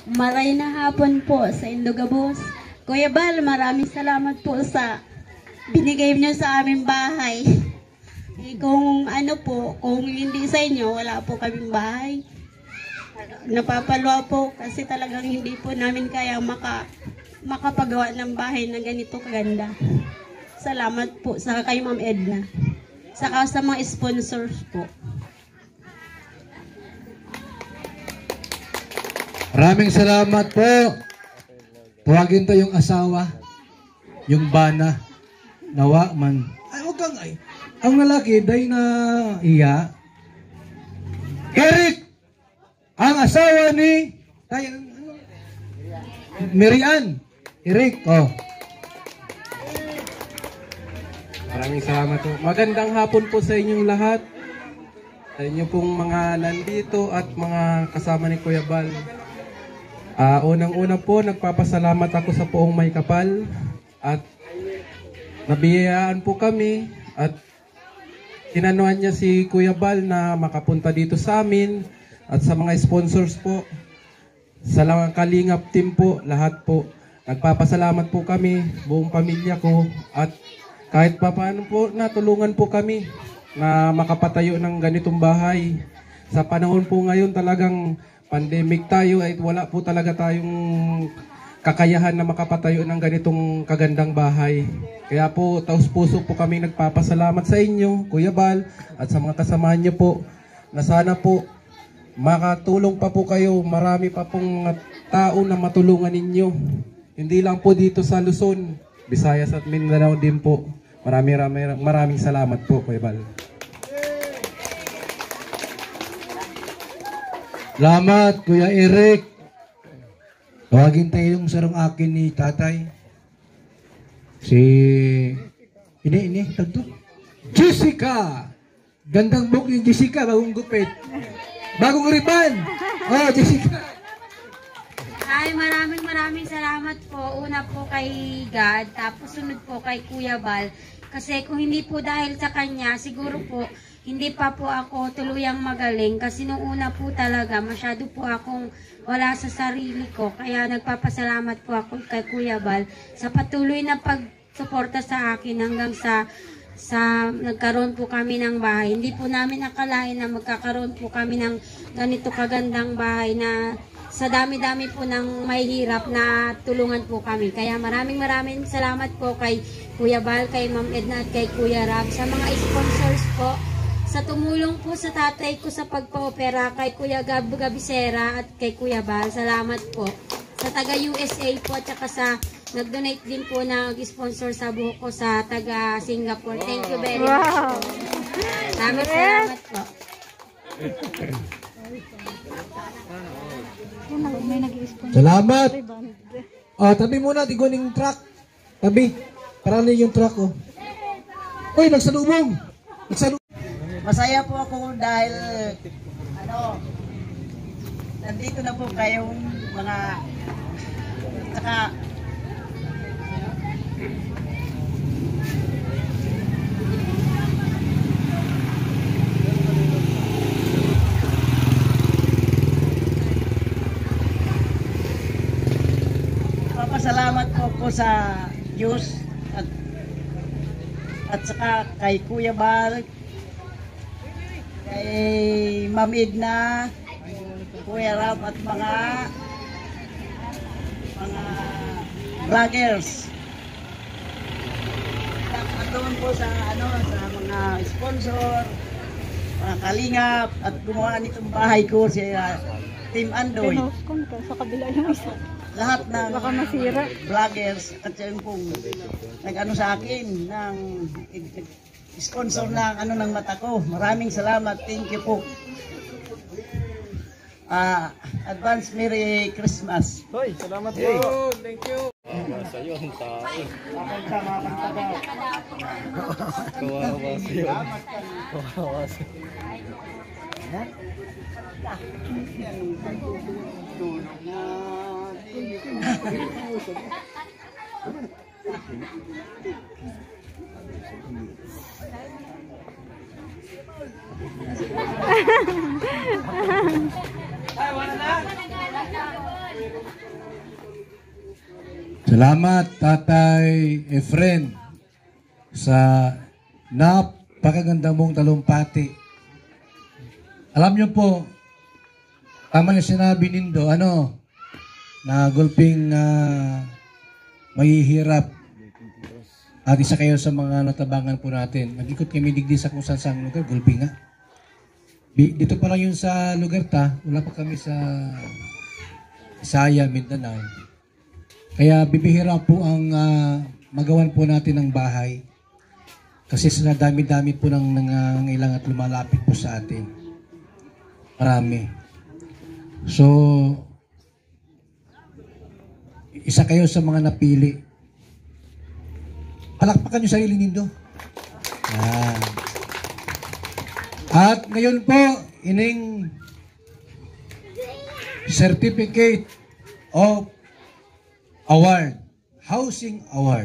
Maray na hapon po sa Indogabos. Kuya Bal, maraming salamat po sa binigay niyo sa aming bahay. Kung ano po, kung hindi sa inyo, wala po kaming bahay. Napapalwa po kasi talagang hindi po namin kaya makapagawa ng bahay na ganito kaganda. Salamat po sa kay Ma'am Edna. Saka sa mga sponsors po. Maraming salamat po. Tuwagin to yung asawa, yung bana, nawa man. Ay, huwag kang ay. Ang lalaki, day na iya. Eric! Ang asawa ni Mirian. Eric, oh. Maraming salamat po. Magandang hapon po sa inyong lahat. Sa inyo pong mga nandito at mga kasama ni Kuya Bal. Unang-una po, nagpapasalamat ako sa Poong May Kapal at nabiyayaan po kami at tinanuan niya si Kuya Bal na makapunta dito sa amin at sa mga sponsors po, sa Kalingap team po, lahat po. Nagpapasalamat po kami, buong pamilya ko at kahit pa paano po natulungan po kami na makapatayo ng ganitong bahay. Sa panahon po ngayon talagang pandemic tayo ay wala po talaga tayong kakayahan na makapatayo ng ganitong kagandang bahay. Kaya po taos puso po kami nagpapasalamat sa inyo, Kuya Bal, at sa mga kasamahan niyo po na sana po makatulong pa po kayo. Marami pa pong mga tao na matulungan ninyo. Hindi lang po dito sa Luzon, Visayas at Mindanao din po. Maraming salamat po, Kuya Bal. Salamat, Kuya Eric. Tawagin tayo yung sarong akin ni tatay. Ini, tagto. Jessica! Gandang book ni Jessica, bagong gupit. Bagong riban! Oh, Jessica! Ay, maraming salamat po. Una po kay God, tapos sunod po kay Kuya Bal. Kasi kung hindi po dahil sa kanya, siguro po, hindi pa po ako tuluyang magaling kasi nung una po talaga masyado po akong wala sa sarili ko. Kaya nagpapasalamat po ako kay Kuya Bal sa patuloy na pagsuporta sa akin hanggang sa nagkaroon po kami ng bahay. Hindi po namin akalain na magkakaroon po kami ng ganito kagandang bahay na sa dami-dami po ng may hirap na tulungan po kami. Kaya maraming salamat po kay Kuya Bal, kay Ma'am Edna at kay Kuya Rab. Sa mga sponsors po, sa tumulong po sa tatay ko sa pagpa-opera, kay Kuya Gab Gabisera at kay Kuya Bal, salamat po. Sa taga USA po at saka sa nag-donate din po na nag-sponsor sa buhok ko sa taga Singapore. Thank you very much po. Salamat po. Salamat. Oh, tabi muna, tiguning truck. Tabi. Parang yung truck, oh. Uy, nagsalubong. Masaya po ako dahil nandito na po kayong mga saka papasalamat po sa Diyos at saka kay Kuya Bal, kay Ma'am Edna, Kuya Rab at mga vloggers. At doon po sa sa mga sponsor, mga kalingap at gumawa nitong bahay ko si Team Andoy. Sa kabila yung isa. Lahat ng vloggers at yung pong nag-ano sa akin ng sponsor ng ng mata ko. Maraming salamat. Thank you po. Advance Merry Christmas. Hoy, salamat po. Thank you. Sa'yo ang tayo. Kawawa sa'yo. Ay, wala na. Salamat, Tatay Efren, sa napakaganda mong talumpati. Alam niyo po, tama yung sinabi nindo, na gulping mahihirap. At isa kayo sa mga natabangan po natin. Nag-ikot kami digdi sa kung saan lugar, gulping nga. Dito pa lang yun sa lugar wala pa kami sa Isaya, Mindanao. Kaya bibihira po ang magawan po natin ng bahay. Kasi sa dami-dami po ng nangangailangan at lumalapit po sa atin. Marami. So, isa kayo sa mga napili. Palakpakan yung sarili nindo. Yan. At ngayon po, ining Certificate of Award, Housing Award.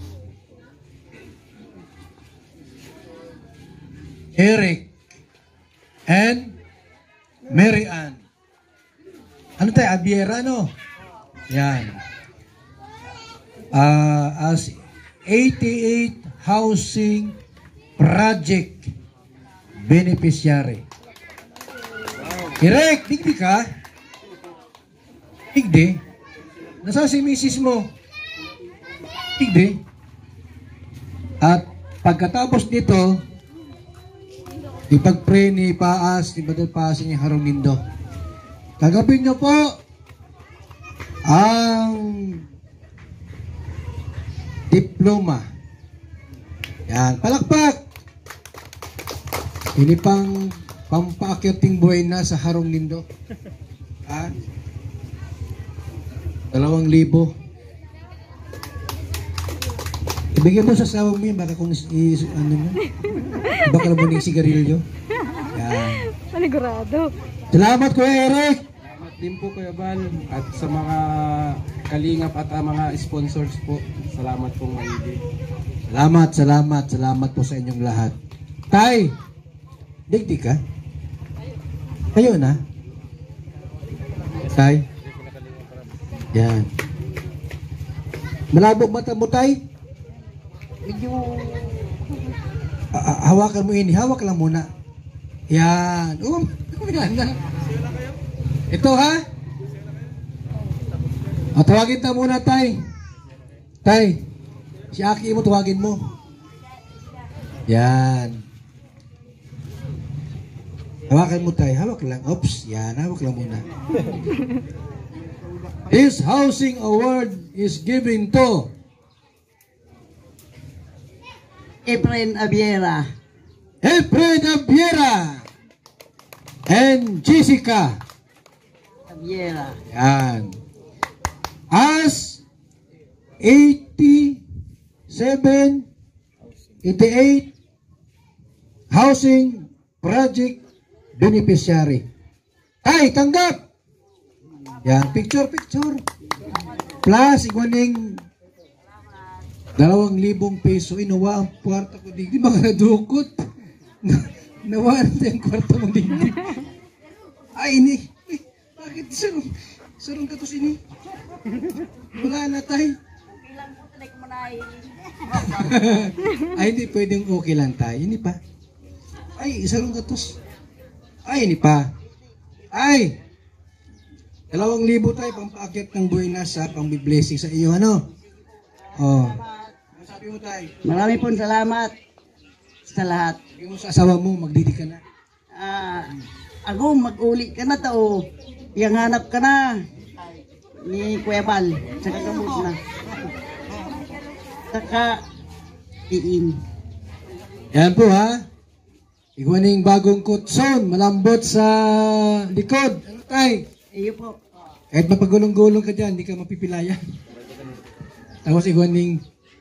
Eric and Mary Ann. Ano tayo? Abiera, no? Yan. As 88 Housing Project Beneficiary. Eric, digdi ka? Digdi? Nasaan si misis mo? Digdi? At pagkatapos dito, ipag-pray ni Paas, ni Badal Paas ni Harong Nindo. Kagapin niyo po ang diploma. Yan, palakpak! Ini pang pampaakyating buhay na sa Harong Nindo. 2,000. Ibigay mo sa asawa mo yun, baka kung baka naman yung sigarilyo. Yan. Panigurado. Salamat Kuya Eric! Salamat din po Kuya Bal at sa mga kalingap at mga sponsors po. Salamat po maigi. Salamat po sa inyong lahat. Tay, digdi ka? Kayo na? Tay? Yan. Malabo mata mo, Tay? Medyo hawakan mo ini. Hawak lang muna. Yan. Na. Ito ha? Tawagin ta muna, Tay. Tay, si Aki mo, tawagin mo. Yan. Hawakan mo, Tay. Hawak lang. Oops. Yan. Hawak lang muna. This housing award is given to Efren Abiera. And Jessica Abiera. Yan. As 88 housing project beneficiary. Tay, tanggap! Yan, picture. Plus, iguaning 2,000 peso. Inawa ang kwarta ko digdi. Baka nadukot. Nawaan na yung kwarta mo digdi. Ay, ini. Bakit sarong ka to sini? Wala na tayo. Ay, hindi pwedeng okay lang tayo. Ini pa. Ay, sarong ka to. Ay, ini pa. Ay! 2,000 tayo pampaakyat ng buhay sa pang-blessing sa iyo, Oh. Sabi mo tayo. Marami pong salamat sa lahat. Sabi mo sa asawa mo, magdidi ka na. Ako, mag-uli ka na to. Yang hanap ka na. Ni Kuya Bal. Saka gamot na. Saka iin. Yan po ha. Iguaning bagong kutson, malambot sa likod. Ano tayo? Iyo po. Kahit mapagulong-gulong ka dyan, hindi ka mapipilayan. Tapos iguaning,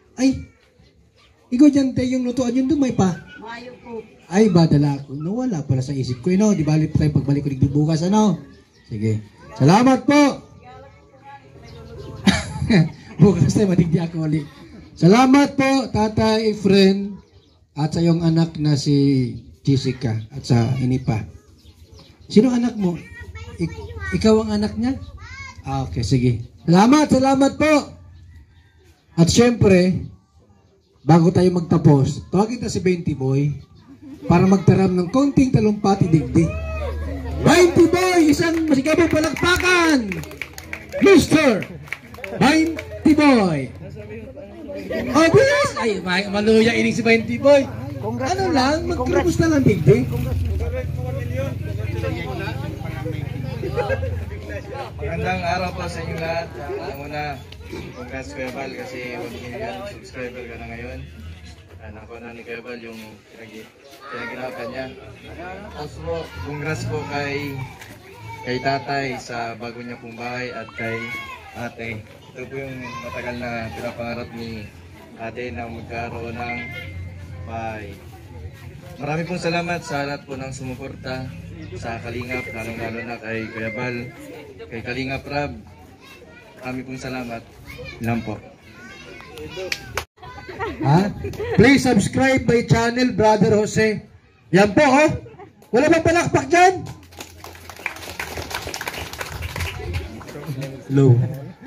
ikaw dyan tayo yung lutuan yun, dumay pa. Mayo po. Ay, badala ako. Nawala pala sa isip ko. Di bali pa tayo pagbalik ko digdi bukas, Sige. Salamat po. Bukas tayo madigdi ako ulit. Salamat po, Tatay Efren, at sa iyong anak na si Jessica, at sa ini pa. Sino anak mo? Ikaw ang anak niya? Okay, sige. Salamat po. At syempre, bago tayo magtapos, tawagin kita si 20 Boy para magtaram ng konting talumpati digdig. 20 Boy, isang masigabong palakpakan! Mr. 20 Boy! Oh, bilis! Ay, maluya ining si 20 Boy. Ano lang, magkamusta lang digdig. Magandang araw po sa inyo lahat. Muna, congrats Kuya Bal kasi 1 million subscriber ka na ngayon. Nakuha na ni Kuya Bal yung pinaginapan niya. Also, congrats po kay tatay sa bago niya pong bahay at kay ate. Ito po yung matagal na pinapangarap ni ate na magkaroon ng bahay. Marami pong salamat sa lahat po ng sumuporta sa Kalingap, lalong-lalo na kay Kuya Bal, kay Kalingap Rab. Marami pong salamat. Ilan po. Please subscribe my channel, Brother Jose. Yan po, oh. Wala bang palakpak dyan? Low.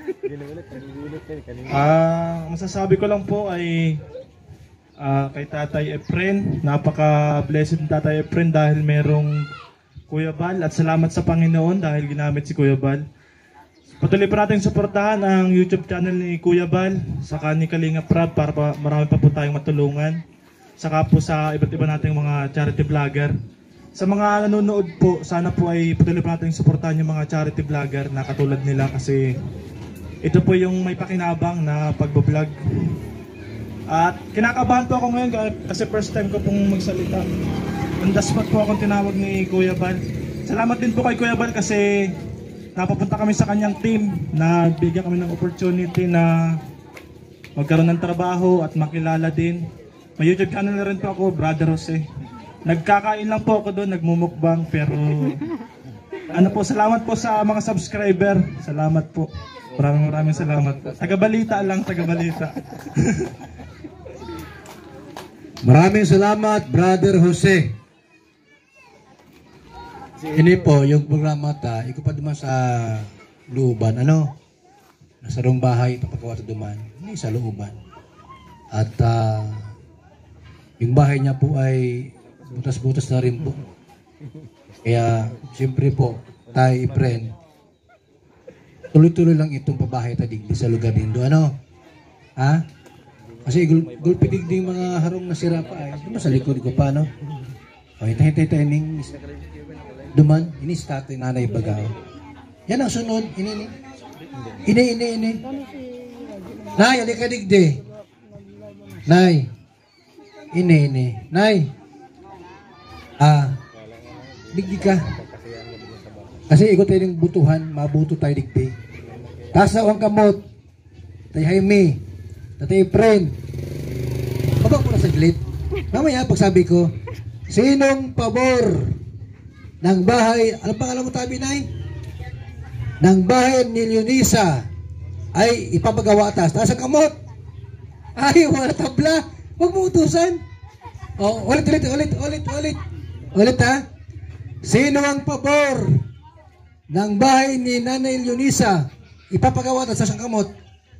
Masasabi ko lang po ay kay Tatay Efren, napaka-blessed ng Tatay Efren dahil merong Kuya Bal at salamat sa Panginoon dahil ginamit si Kuya Bal. Patuloy pa natin suportahan ang YouTube channel ni Kuya Bal, saka ni Kalingap Rab para marami pa po tayong matulungan. Saka po sa iba't iba nating mga charity vlogger. Sa mga nanonood po, sana po ay patuloy pa natin suportahan yung mga charity vlogger na katulad nila kasi ito po yung may pakinabang na pagbablog. At kinakabahan po ako ngayon kasi first time ko pong magsalita. On the spot po akong tinawag ni Kuya Bal. Salamat din po kay Kuya Bal kasi napapunta kami sa kanyang team na bigyan kami ng opportunity na magkaroon ng trabaho at makilala din. May YouTube channel na rin po ako, Brother Jose. Nagkakain lang po ako doon, nagmumukbang pero ano po, salamat po sa mga subscriber. Salamat po. Maraming salamat po. Taga-balita lang, taga-balita. Maraming salamat, Brother Jose. Ini po, yung programa ta, iko pa duman sa looban, ano? Nasa rong bahay, tapagawa ta duman. Hindi sa looban. At yung bahay niya po ay butas-butas na rin po. Kaya, siyempre po, tayo i-friend. Tuloy-tuloy lang itong pabahay ta digdi sa lugar din do, ano? Ha? Kasi gulpi digdi mga harong nasira pa ay. Diba sa likod ko pa, no? O, hintay-hintay ning duman, ini sa tatay nanay Bagaw. Yan ang sunod, ini. Nay, alika digdi. Nay. Ini. Nay. Digdi ka. Kasi ikot tayo ng butuhan, mabuto tayo digdi. Tasa ang kamot. Tay Jaime. Tatay Efren. Mabang ko na saglit. Mamaya pagsabi ko, sinong pabor ng bahay, ano pangalan mo tabi, Nay? Ng bahay ni Leonisa ay ipapagawa atas. Taas ang kamot. Ay, wala tabla. Huwag mo utusan. Oh, ulit ha. Sino ang pabor ng bahay ni Nanay Leonisa ipapagawa atas ang kamot?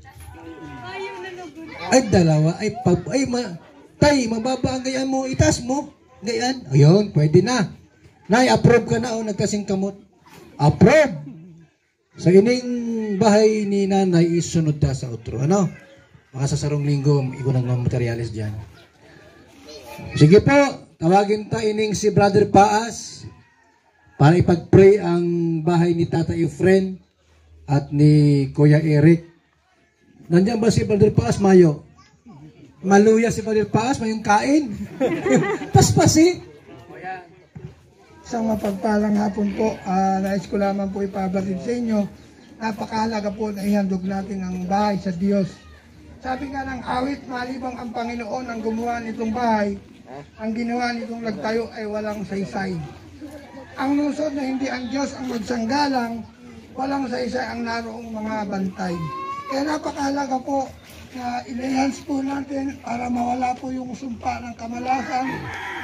Ay, dalawa. Tay, mababa ang gayaan mo. Itaas mo. Gayaan. Ayun, pwede na. Nay, approve ka na o nagkasing kamot. Approve! Sa ining bahay ni nanay, isunod ta sa outro. Ano? Baka sa sarong linggo, iko nang mga materialis dyan. Sige po, tawagin ta ining si Brother Paas para ipag-pray ang bahay ni Tata Efren at ni Kuya Eric. Nandiyan ba si Brother Paas, Mayo? Maluya si Brother Paas, mayong kain. Paspasi. Isang mapagpalang hapon po, nais ko lamang po ipabatid sa inyo. Napakahalaga po na ihandog natin ang bahay sa Diyos. Sabi nga ng awit, malibang ang Panginoon ang gumawa nitong bahay, ang ginawa nitong nagtayo ay walang saysay. Ang lungsod na hindi ang Diyos ang magsanggalang, walang saysay ang naroong mga bantay. Kaya napakahalaga po na i-enhance po natin para mawala po yung sumpa ng kamalasan,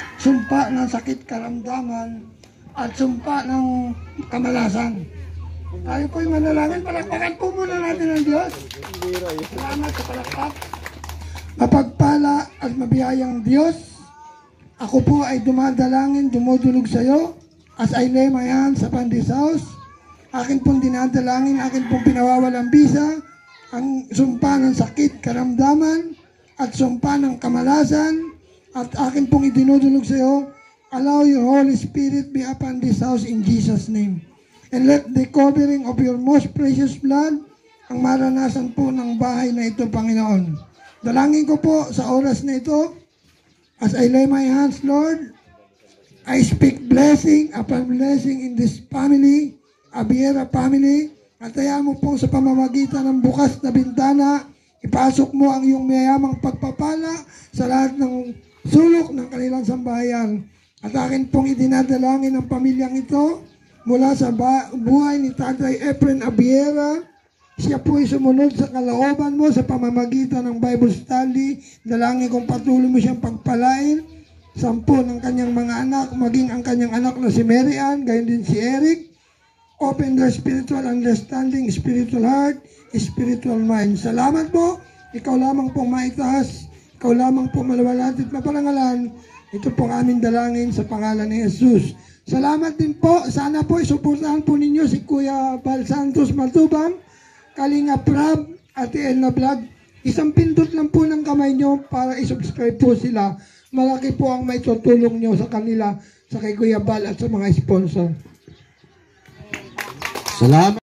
sumpa ng sakit karamdaman, at sumpa ng kamalasan. Tayo po'y manalangin. Palakpakan po muna natin ang Diyos. Salamat sa palakpak. Mapagpala at mabiyayang Diyos, ako po ay dumadalangin, dumudulog sa iyo as I lay my hands upon this house. Akin pong dinadalangin, akin pong pinawawalang bisa, ang sumpa ng sakit, karamdaman, at sumpa ng kamalasan, at akin pong idinudulog sa iyo. Allow your Holy Spirit be upon this house in Jesus' name. And let the covering of your most precious blood ang maranasan po ng bahay na ito, Panginoon. Dalangin ko po sa oras na ito, as I lay my hands, Lord, I speak blessing upon blessing in this family, Abiera family, at kaya mo po sa pamamagitan ng bukas na bintana, ipasok mo ang iyong mayamang pagpapala sa lahat ng sulok ng kanilang sambahayan. At akin pong idinadalangin ang pamilyang ito mula sa buhay ni Tatay Efren Abiera. Siya po ay sumunod sa kalooban mo sa pamamagitan ng Bible study. Dalangin kong patuloy mo siyang pagpalain. 10 ng kanyang mga anak, maging ang kanyang anak na si Mary Ann, gayon din si Eric. Open their spiritual understanding, spiritual heart, spiritual mind. Salamat po. Ikaw lamang pong maitaas. Ikaw lamang pong malawalhati at maparangalan. Ito pong aming dalangin sa pangalan ni Jesus. Salamat din po. Sana po isuportahan po ninyo si Kuya Bal Santos Matubang, Kalinga Prab, Ate Elna Vlog. Isang pindot lang po ng kamay nyo para isubscribe po sila. Malaki po ang may tutulong nyo sa kanila, sa kay Kuya Bal at sa mga sponsor. Salamat.